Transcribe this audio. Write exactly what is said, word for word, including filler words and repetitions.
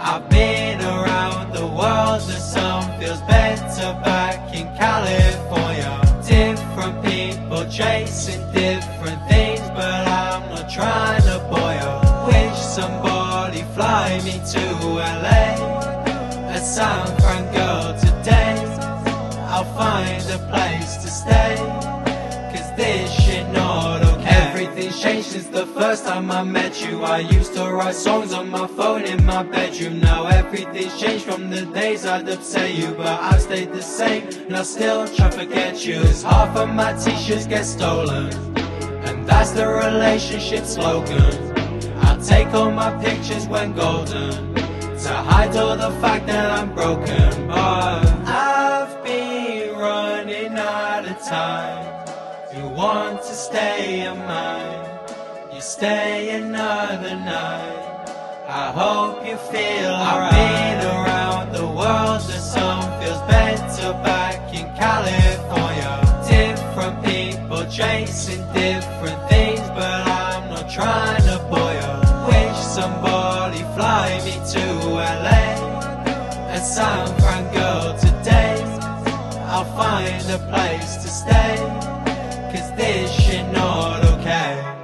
I've been around the world, the sun feels better back in California. Different people chasing different things, but I'm not trying to bore you. Wish somebody fly me to L A, a San Fran girl today. I'll find a place to stay, cause this shit not okay. Everything's changed since the first time I met you. I used to write songs on my phone in my bedroom. Now everything's changed from the days I'd upset you, but I've stayed the same and I still try to forget you. Cause half of my t-shirts get stolen, and that's the relationship slogan. I'll take all my pictures when golden, to hide all the fact that I'm broken. But I've been running out of time. You want to stay of mine, you stay another night. I hope you feel alright. I've been around the world, the sun feels better back in California. Different people chasing different things, but I'm not trying to bore you. Wish somebody fly me to L A, a San Fran girl today. I'll find a place to stay, cause this shit not okay.